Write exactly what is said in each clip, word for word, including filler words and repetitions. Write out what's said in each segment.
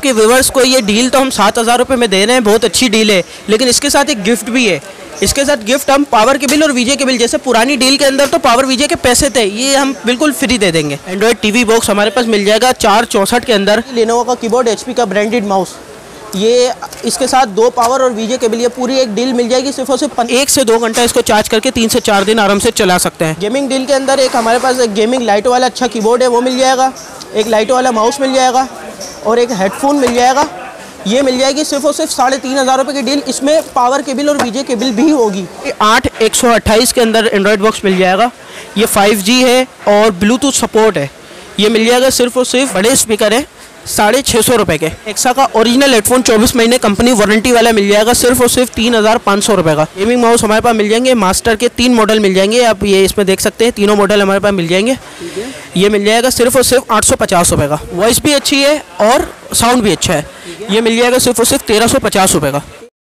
आपके व्यूवर्स को ये डील तो हम सात हज़ार रुपये में दे रहे हैं, बहुत अच्छी डील है, लेकिन इसके साथ एक गिफ्ट भी है। इसके साथ गिफ्ट हम पावर के बिल और वीजे के बिल, जैसे पुरानी डील के अंदर तो पावर वीजे के पैसे थे, ये हम बिल्कुल फ्री दे देंगे। एंड्रॉयड टीवी बॉक्स हमारे पास मिल जाएगा चार चौंसठ के अंदर। लेनोवो का कीबोर्ड, एचपी का ब्रांडेड माउस, ये इसके साथ दो पावर और वीजे के बिल, ये पूरी एक डील मिल जाएगी। सिर्फ और सिर्फ एक से दो घंटा इसको चार्ज करके तीन से चार दिन आराम से चला सकते हैं। गेमिंग डील के अंदर एक हमारे पास एक गेमिंग लाइट वाला अच्छा कीबोर्ड है, वो मिल जाएगा। एक लाइट वाला माउस मिल जाएगा और एक हेडफोन मिल जाएगा। ये मिल जाएगी सिर्फ और सिर्फ साढ़े तीन हज़ार रुपये की डील। इसमें पावर के बिल और वीजे के बिल भी होगी। आठ एक सौ अट्ठाईस के अंदर एंड्रॉयड बॉक्स मिल जाएगा। ये फाइव जी है और ब्लूटूथ सपोर्ट है। ये मिल जाएगा सिर्फ और सिर्फ, बड़े स्पीकर है, साढ़े छः सौ रुपये के। एक्सा का ओरिजिनल हेडफोन चौबीस महीने कंपनी वारंटी वाला मिल जाएगा सिर्फ और सिर्फ तीन हज़ार पाँच सौ रुपये का। गेमिंग माउस हमारे पास मिल जाएंगे, मास्टर के तीन मॉडल मिल जाएंगे, आप ये इसमें देख सकते हैं, तीनों मॉडल हमारे पास मिल जाएंगे। ये मिल जाएगा सिर्फ और सिर्फ आठ सौ पचास रुपये का। वॉइस भी अच्छी है और साउंड भी अच्छा है। ये मिल जाएगा सिर्फ और सिर्फ तेरह सौ पचास रुपये का।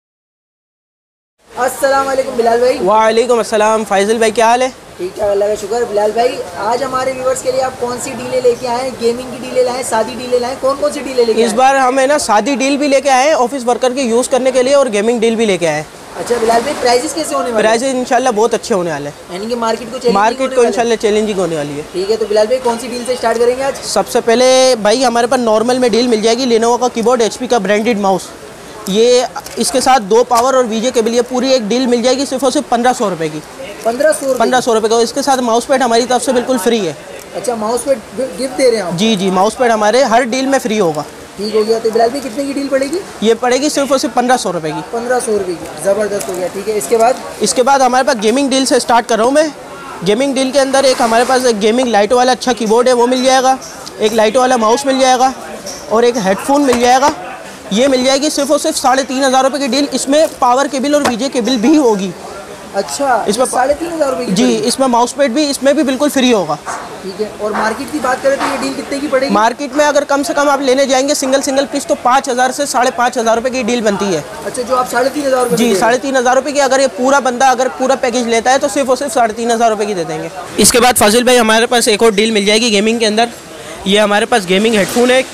अस्सलाम वालेकुम बिलाल भाई। वालेकुम अस्सलाम फैजल भाई, क्या हाल है? ठीक है, अल्लाह का शुक्र। बिलाल भाई, आज हमारे व्यूवर्स के लिए आप कौन सी डीलें लेके आए हैं? गेमिंग की डीलें लाए, सादी डीलें लाए, कौन कौन सी डीलें लेके आए? इस बार हम है ना सादी डील भी लेके आए हैं, ऑफिस वर्कर के यूज़ करने के लिए, और गेमिंग डील भी लेके आए हैं। अच्छा बिलाल भाई, प्राइसेस कैसे होने वाले? प्राइसेस इंशाल्लाह बहुत अच्छे होने वाले हैं, यानी कि मार्केट को मार्केट को इंशाल्लाह चैलेंजिंग होने वाली है। ठीक है, तो बिलाल भाई कौन सी डील से स्टार्ट करेंगे आज? सबसे पहले भाई हमारे पास नॉर्मल में डील मिल जाएगी। लेनोवो का कीबोर्ड, एचपी का ब्रांडेड माउस, ये इसके साथ दो पावर और वीजे के बिल, ये पूरी एक डील मिल जाएगी सिर्फ और सिर्फ पंद्रह सौ रुपये की। पंद्रह सौ पंद्रह सौ रुपये का। इसके साथ माउस पैड हमारी तरफ से बिल्कुल फ्री है। अच्छा, माउस पैड गिफ्ट दे रहे हैं आप? जी जी, माउस पैड हमारे हर डील में फ्री होगा। ठीक हो गया। तो बिलाल भाई कितने की डील पड़ेगी? ये पड़ेगी सिर्फ और सिर्फ पंद्रह सौ रुपये की। पंद्रह सौ रुपये की, ज़बरदस्त हो गया। ठीक है, इसके बाद इसके बाद हमारे पास गेमिंग डील से स्टार्ट कर रहा हूँ मैं। गेमिंग डील के अंदर एक हमारे पास एक गेमिंग लाइट वाला अच्छा कीबोर्ड है, वो मिल जाएगा। एक लाइट वाला माउस मिल जाएगा और एक हेडफोन मिल जाएगा। ये मिल जाएगी सिर्फ और सिर्फ साढ़े तीन हज़ार रुपये की डील। इसमें पावर के बिल और वीजे के बिल भी होगी। अच्छा, इसमें साढ़े तीन हज़ार रुपये की? जी, इसमें माउस पैड भी इसमें भी बिल्कुल फ्री होगा। ठीक है, और मार्केट की बात करें तो ये डील कितने की पड़ेगी? मार्केट में अगर कम से कम आप लेने जाएंगे सिंगल सिंगल पीस, तो पाँच हज़ार से साढ़े पाँच हज़ार रुपये की डील बनती है। अच्छा, जो आप साढ़े तीन हज़ार जी, साढ़े तीन हज़ार रुपये की। अगर ये पूरा बंदा अगर पूरा पैकेज लेता है तो सिर्फ और सिर्फ साढ़े तीन हज़ार रुपये की दे देंगे। इसके बाद फाजिल भाई हमारे पास एक और डील मिल जाएगी गेमिंग के अंदर। ये हमारे पास गेमिंग हेडफोन है,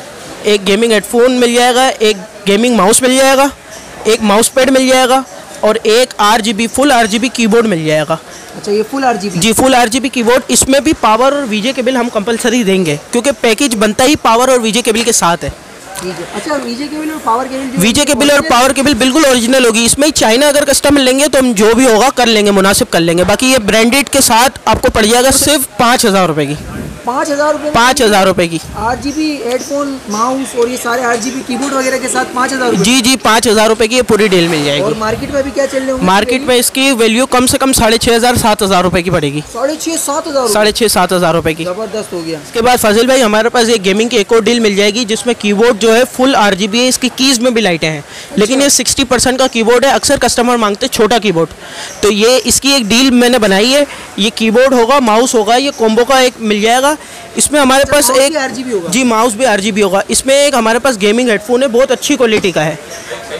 एक गेमिंग हेडफोन मिल जाएगा, एक गेमिंग माउस मिल जाएगा, एक माउस पैड मिल जाएगा और एक R G B full R G B keyboard मिल जाएगा। अच्छा, ये फुल आर जी बी? जी, full R G B keyboard. इसमें भी पावर और वीजे के बिल हम कंपलसरी देंगे, क्योंकि पैकेज बनता ही पावर और वीजे के बिल के साथ है। ठीक है। अच्छा, वीजे के बिल और पावर के बिल? वीजे के बिल और पावर के बिल बिल्कुल ओरिजिनल होगी। इसमें चाइना अगर कस्टमर लेंगे तो हम जो भी होगा कर लेंगे, मुनासिब कर लेंगे। बाकी ये ब्रांडेड के साथ आपको पड़ जाएगा सिर्फ पाँच हज़ार रुपये की। पाँच हज़ार रुपये? पाँच हज़ार रुपये की। R G B headphone, mouse और ये सारे आर जी बी कीबोर्ड वगैरह के साथ पाँच हज़ार? जी जी, पाँच हज़ार रुपये की ये पूरी डील मिल जाएगी। और मार्केट में अभी क्या चल रहे हैं? मार्केट में इसकी वैल्यू कम से कम साढ़े छः हज़ार सात हज़ार रुपये की पड़ेगी। साढ़े छः सात हज़ार? साढ़े छः सात हज़ार रुपये की। ज़बरदस्त हो गया। इसके बाद फाजिल भाई हमारे पास एक गेमिंग की एक और डील मिल जाएगी, जिसमें कीबोर्ड जो है फुल आर जी बी है, इसकी कीज़ में भी लाइटें हैं। अच्छा। लेकिन ये सिक्सटी परसेंट का कीबोर्ड है। अक्सर कस्टमर मांगते हैं छोटा कीबोर्ड, तो ये इसकी एक डील मैंने बनाई है। ये कीबोर्ड होगा, माउस होगा, ये कॉम्बो का एक मिल जाएगा। इसमें हमारे अच्छा, पास एक आर जी बी होगा? जी, माउस भी आर जी बी होगा। इसमें एक हमारे पास गेमिंग हेडफोन है, बहुत अच्छी क्वालिटी का है।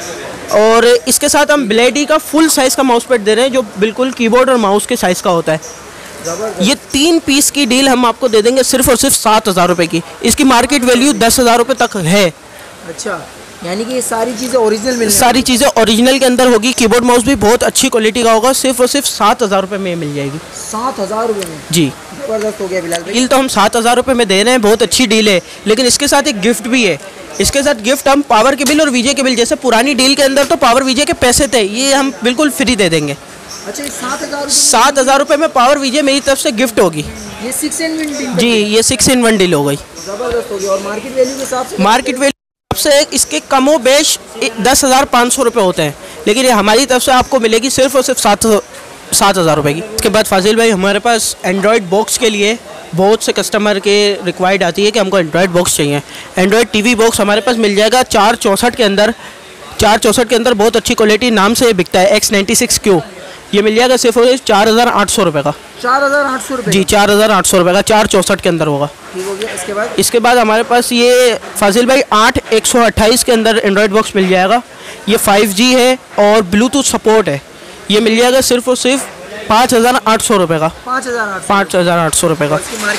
और इसके साथ हम ब्लेडी का फुल साइज़ का माउस पैड दे रहे हैं, जो बिल्कुल कीबोर्ड और माउस के साइज़ का होता है। ये तीन पीस की डील हम आपको दे देंगे सिर्फ और सिर्फ सात हज़ार रुपये की। इसकी मार्केट वैल्यू दस हज़ार रुपये तक है। अच्छा, यानी कि ये सारी चीज़ें ओरिजिनल मिल सारी चीज़ें ओरिजिनल के अंदर होगी। कीबोर्ड माउस भी बहुत अच्छी क्वालिटी का होगा। सिर्फ और सिर्फ सात हज़ार रुपये में मिल जाएगी। सात हज़ार रुपये में? जी, ज़बरदस्त हो गया बिलाल भाई। डील तो हम सात हज़ार रुपये में दे रहे हैं, बहुत अच्छी डील है, लेकिन इसके साथ एक गिफ्ट भी है। इसके साथ गिफ्ट हम पावर के बिल और वीजे के बिल, जैसे पुरानी डील के अंदर तो पावर वीजे के पैसे थे, ये हम बिल्कुल फ्री दे देंगे। अच्छा, सात हज़ार सात हज़ार रुपये में पावर वीजे मेरी तरफ से गिफ्ट होगी। ये सिक्स इन वन डील? जी, ये सिक्स इन वन डील हो गई। ज़बरदस्त हो गया। और मार्केट वैल्यू के हिसाब से? मार्केट वैल्यू से इसके कमो बेश दस हज़ार पाँच सौ रुपये होते हैं, लेकिन ये हमारी तरफ से आपको मिलेगी सिर्फ और सिर्फ सात सात हज़ार रुपये की। इसके बाद फाजिल भाई हमारे पास एंड्रॉयड बॉक्स के लिए बहुत से कस्टमर के रिक्वायर्ड आती है कि हमको एंड्रॉयड बॉक्स चाहिए। एंड्रॉयड टीवी बॉक्स हमारे पास मिल जाएगा चार चौंसठ के अंदर। चार चौंसठ के अंदर बहुत अच्छी क्वालिटी, नाम से बिकता है एक्स नाइन्टी सिक्स क्यू। ये मिल जाएगा सिर्फ चार हज़ार आठ सौ रुपये का। चार हज़ार आठ सौ रुपये? जी, चार हज़ार आठ सौ रुपये का, चार चौंसठ के अंदर होगा। ठीक हो गया। इसके बाद इसके बाद हमारे पास ये फाजिल भाई आठ एक सौ अट्ठाईस के अंदर एंड्रॉयड बॉक्स मिल जाएगा। ये फाइव जी है और ब्लूटूथ सपोर्ट है। ये मिल जाएगा सिर्फ और सिर्फ पाँच हज़ार आठ सौ रुपये का। पाँच हज़ार आठ पाँच हज़ार आठ सौ रुपये का। मार्केट वैल्यू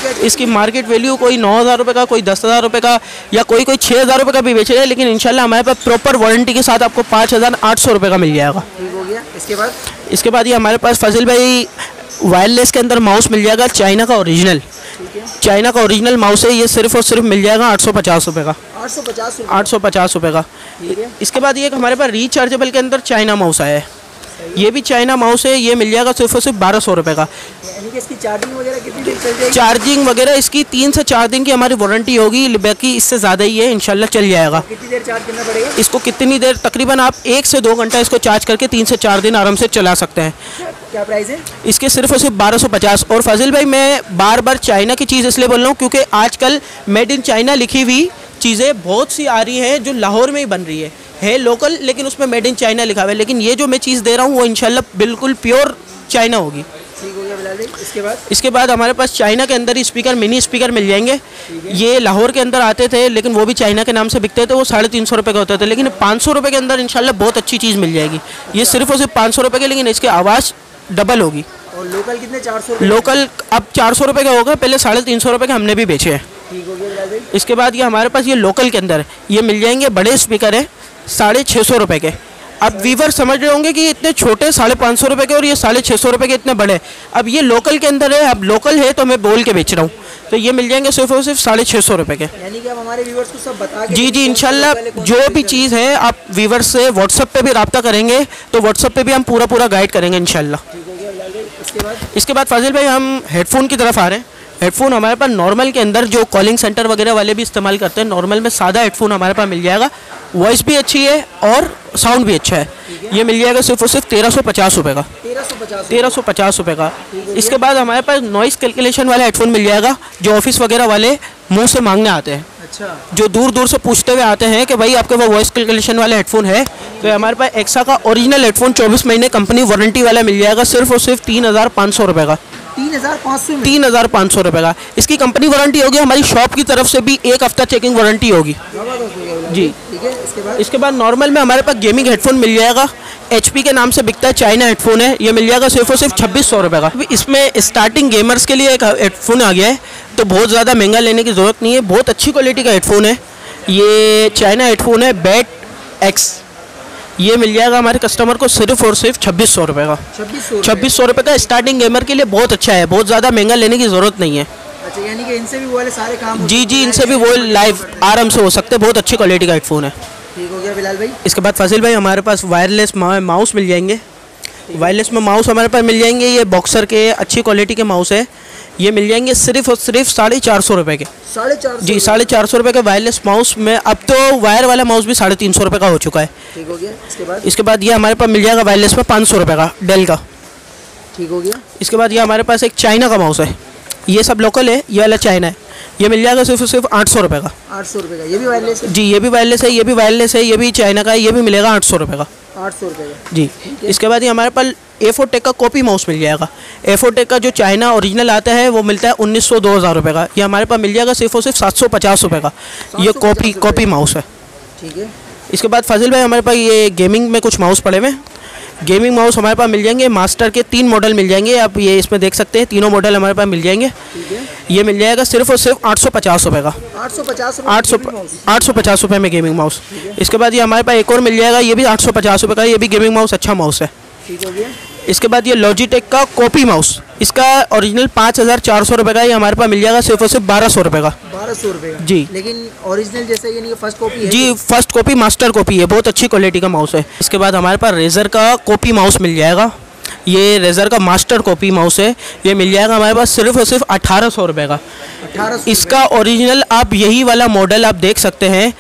क्या? इसकी मार्केट वैल्यू कोई नौ हज़ार रुपये का, कोई दस हज़ार रुपये का, या कोई कोई छः हज़ार रुपये का भी बेचेगा, लेकिन इंशाल्लाह हमारे पास प्रॉपर वारंटी के साथ आपको पाँच हज़ार आठ सौ रुपये का मिल जाएगा। ठीक हो गया। इसके बाद इसके बाद ये हमारे पास फजल भाई वायरलेस के अंदर माउस मिल जाएगा, चाइना का ओरिजिनल। चाइना का ओरिजिनल माउस है, ये सिर्फ और सिर्फ मिल जाएगा आठ सौ पचास रुपये का। आठ सौ पचास आठ सौ पचास रुपये का। इसके बाद ये एक हमारे पास रिचार्जेबल के अंदर चाइना माउस आया है, ये भी चाइना माउस है, ये मिल जाएगा सिर्फ और सिर्फ बारह सौ रुपये का। यानी कि इसकी चार्जिंग वगैरह कितनी देर चल जाएगी? चार्जिंग वगैरह इसकी तीन से चार दिन की हमारी वारंटी होगी, बाकी इससे ज़्यादा ही है, इंशाल्लाह चल जाएगा। कितनी देर चार्ज करना पड़ेगा इसको? कितनी देर, तकरीबन आप एक से दो घंटा इसको चार्ज करके तीन से चार दिन आराम से चला सकते हैं। क्या प्राइस है इसके? सिर्फ और सिर्फ बारह सौ पचास। और फाजिल भाई मैं बार बार चाइना की चीज़ इसलिए बोल रहा हूँ क्योंकि आजकल मेड इन चाइना लिखी हुई चीज़ें बहुत सी आ रही हैं जो लाहौर में ही बन रही है है लोकल, लेकिन उसमें मेड इन चाइना लिखा हुआ है, लेकिन ये जो मैं चीज़ दे रहा हूँ वो इंशाल्लाह बिल्कुल प्योर चाइना होगी। ठीक हो गया बिलाल भाई। इसके बाद इसके बाद हमारे पास चाइना के अंदर ही स्पीकर, मिनी स्पीकर मिल जाएंगे। ये लाहौर के अंदर आते थे, लेकिन वो भी चाइना के नाम से बिकते थे, वो साढ़े तीन सौ रुपये का होते थे, लेकिन पाँच सौ रुपये के अंदर इंशाल्लाह बहुत अच्छी चीज़ मिल जाएगी। ये सिर्फ और सिर्फ पाँच सौ रुपये के, लेकिन इसकी आवाज़ डबल होगी। और लोकल कितने? चार सौ लोकल अब चार सौ रुपये का होगा, पहले साढ़े तीन सौ रुपये के हमने भी बेचे हैं। ठीक हो गया बिलाल भाई। इसके बाद ये हमारे पास ये लोकल के अंदर ये मिल जाएंगे, बड़े स्पीकर है, साढ़े छः सौ रुपये के। अब वीवर समझ रहे होंगे कि इतने छोटे साढ़े पाँच सौ रुपये के और ये साढ़े छः सौ रुपये के इतने बड़े। अब ये लोकल के अंदर है, अब लोकल है तो मैं बोल के बेच रहा हूँ, तो ये मिल जाएंगे सिर्फ और सिर्फ साढ़े छः सौ रुपये के। यानी कि आप हमारे व्यूअर्स को सब बता के जी जी इंशाल्लाह जो भी चीज़ है आप वीवर से व्हाट्सएप पे भी रब्ता करेंगे तो व्हाट्सएप पे भी हम पूरा पूरा गाइड करेंगे इंशाल्लाह। ठीक हो गया बिलाल भाई। इसके बाद इसके बाद फाजिल भाई हम हेडफोन की तरफ आ रहे हैं। हेडफोन हमारे पास नॉर्मल के अंदर जो कॉलिंग सेंटर वगैरह वाले भी इस्तेमाल करते हैं, नॉर्मल में सादा हेडफोन हमारे पास मिल जाएगा, वॉइस भी अच्छी है और साउंड भी अच्छा है। ये मिल जाएगा सिर्फ और सिर्फ तेरह सौ पचास रुपये का। तेरह सौ पचास तेरह सौ पचास रुपये का। इसके बाद हमारे पास नॉइस कैलकुलेशन वाला हेडफोन मिल जाएगा, जो ऑफिस वगैरह वाले मुंह से मांगने आते हैं। अच्छा। जो दूर दूर से पूछते हुए आते हैं कि भाई आपके वो वॉइस कैलकुलेशन वाला हेडफोन है, तो हमारे पास एक्सा का ओरिजिनल हेडफोन चौबीस महीने कंपनी वारंटी वाला मिल जाएगा सिर्फ और सिर्फ तीन हज़ार पाँच सौ रुपये का। तीन हज़ार पाँच सौ तीन हज़ार पाँच सौ रुपये का। इसकी कंपनी वारंटी होगी, हमारी शॉप की तरफ से भी एक हफ्ता चेकिंग वारंटी होगी जी। ठीक है। इसके बाद इसके बाद नॉर्मल में हमारे पास गेमिंग हेडफोन मिल जाएगा, एचपी के नाम से बिकता है, चाइना हेडफोन है, ये मिल जाएगा सिर्फ और सिर्फ छब्बीस सौ रुपये का। इसमें स्टार्टिंग गेमर्स के लिए एक हेडफोन आ गया है, तो बहुत ज़्यादा महंगा लेने की ज़रूरत नहीं है, बहुत अच्छी क्वालिटी का हेडफोन है। ये चाइना हेडफोन है बैट एक्स, ये मिल जाएगा हमारे कस्टमर को सिर्फ और सिर्फ छब्बीस सौ रुपये का। छब्बीस सौ रुपये का स्टार्टिंग गेमर के लिए बहुत अच्छा है, बहुत ज़्यादा महंगा लेने की ज़रूरत नहीं है। अच्छा, यानी कि इनसे भी वो वाले सारे काम जी जी इनसे भी वो लाइव आराम से हो सकते हैं, बहुत अच्छी क्वालिटी का हेडफोन है। ठीक हो गया बिलाल भाई। इसके बाद फाजिल भाई हमारे पास वायरलेस माउस मिल जाएंगे। वायरलेस में माउस हमारे पास मिल जाएंगे, ये बॉक्सर के अच्छी क्वालिटी के माउस है, ये मिल जाएंगे सिर्फ और सिर्फ साढ़े चार सौ रुपये के। साढ़े चार जी साढ़े चार सौ रुपये के वायरलेस माउस में, अब तो वायर वाला माउस भी साढ़े तीन सौ रुपये का हो चुका है। ठीक हो गया। इसके बाद इसके बाद ये हमारे पास मिल जाएगा वायरलेस में पाँच सौ रुपये का, डेल का। ठीक हो गया। इसके बाद ये हमारे पास एक चाइना का माउस है, ये सब लोकल है, ये वाला चाइना है, ये मिल जाएगा सिर्फ सिर्फ आठ सौ रुपये का। आठ सौ रुपये का। ये भी वायरलेस है? जी ये भी वायरलेस है, ये भी वायरलेस है, ये भी चाइना का है, ये भी मिलेगा आठ सौ रुपये का। आठ सौ रुपये का जी। इसके बाद ये हमारे पास ए फोर टेक का कॉपी माउस मिल जाएगा। ए फोर टेक का जो चाइना ओरिजिनल आता है वो मिलता है उन्नीस सौ दो हज़ार रुपये का, ये हमारे पास मिल जाएगा सिर्फ और सिर्फ सात सौ पचास रुपये का। ये कॉपी कॉपी माउस है। ठीक है। इसके बाद फाजिल भाई हमारे पास ये गेमिंग में कुछ माउस पड़े हुए हैं। गेमिंग माउस हमारे पास मिल जाएंगे, मास्टर के तीन मॉडल मिल जाएंगे, आप ये इसमें देख सकते हैं, तीनों मॉडल हमारे पास मिल जाएंगे। ठीक है। ये मिल जाएगा सिर्फ और सिर्फ आठ सौ पचास रुपये का। आठ सौ पचास आठ सौ आठ सौ पचास रुपये में गेमिंग माउस। इसके बाद ये हमारे पास एक और मिल जाएगा, ये भी आठ सौ पचास रुपये का, ये भी गेमिंग माउस अच्छा माउस है। ठीक हो गया। इसके बाद ये लॉजिटेक का कॉपी माउस, इसका ओरिजिनल पाँच हज़ार चार सौ रुपये का, ये हमारे पास मिल जाएगा सिर्फ और सिर्फ बारह सौ रुपये का। बारह सौ रुपये का। जी। लेकिन ओरिजिनल जैसे ये नहीं, फर्स्ट कॉपी है? जी फर्स्ट कॉपी मास्टर कॉपी है, बहुत अच्छी क्वालिटी का माउस है। इसके बाद हमारे पास रेजर का कॉपी माउस मिल जाएगा, ये रेजर का मास्टर कॉपी माउस है, ये मिल जाएगा हमारे पास सिर्फ और सिर्फ अठारह सौ रुपये का। अठारह। इसका ओरिजिनल आप यही वाला मॉडल आप देख सकते हैं,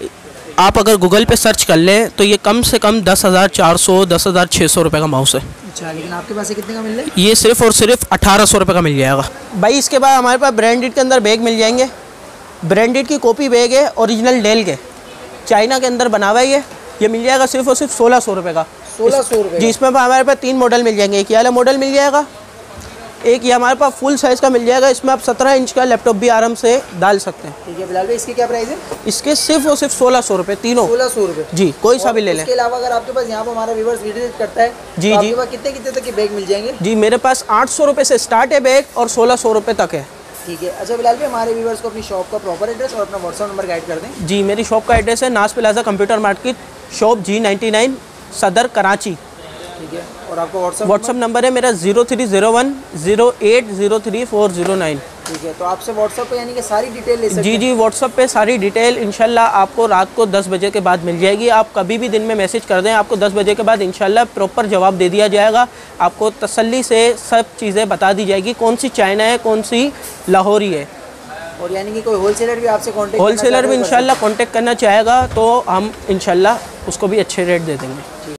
आप अगर गूगल पे सर्च कर लें तो ये कम से कम दस हज़ार चार सौ दस हज़ार छः सौ रुपये का माउस है। अच्छा, लेकिन आपके पास ये कितने का मिल रहा है? ये सिर्फ और सिर्फ अठारह सौ रुपये का मिल जाएगा भाई। इसके बाद हमारे पास ब्रांडेड के अंदर बैग मिल जाएंगे, ब्रांडेड की कॉपी बैग है, ओरिजिनल डेल के, चाइना के अंदर बना हुआ है, ये ये मिल जाएगा सिर्फ और सिर्फ सोलह सौ रुपये का। सोलह सौ रुपये जी। इसमें हमारे पास तीन मॉडल मिल जाएंगे, एक ये वाला मॉडल मिल जाएगा, एक ये हमारे पास फुल साइज़ का मिल जाएगा, इसमें आप सत्रह इंच का लैपटॉप भी आराम से डाल सकते हैं। ठीक है बिलाल भाई। इसकी क्या प्राइस है? इसके सिर्फ और सिर्फ सोलह सौ रुपये तीनों। सोलह सौ रुपये जी, कोई सा भी ले लें। इसके अलावा अगर आपके पास यहाँ पर हमारा व्यूअर्स विजिट करता है जी तो जी आपके पास कितने कितने तक के बैग मिल जाएंगे? जी मेरे पास आठ सौ रुपये से स्टार्ट है बैग और सोलह सौ रुपये तक है। ठीक है। अच्छा बिलाल भाई, हमारे व्यूवर्स को अपनी शॉप का प्रॉपर एड्रेस और अपना व्हाट्सअप नंबर गाइड कर दें। जी, मेरी शॉप का एड्रेस है Naz plaza computer market, shop G ninety nine, Saddar, Karachi. ठीक है। और आपका व्हाट्सअप व्हाट्सअप नंबर है मेरा zero three zero one zero eight zero three four zero nine. ठीक है। तो आपसे व्हाट्सअप पे यानी कि सारी डिटेल ले सकते जी हैं? जी, व्हाट्सअप पे सारी डिटेल इंशाल्लाह आपको रात को दस बजे के बाद मिल जाएगी। आप कभी भी दिन में मैसेज कर दें, आपको दस बजे के बाद इंशाल्लाह प्रॉपर जवाब दे दिया जाएगा। आपको तसल्ली से सब चीज़ें बता दी जाएगी, कौन सी चाइना है, कौन सी लाहौरी है। और यानी कि कोई होलसेलर भी आपसे कांटेक्ट होलसेलर भी इंशाल्लाह कांटेक्ट करना चाहेगा तो हम इंशाल्लाह उसको भी अच्छे रेट दे देंगे।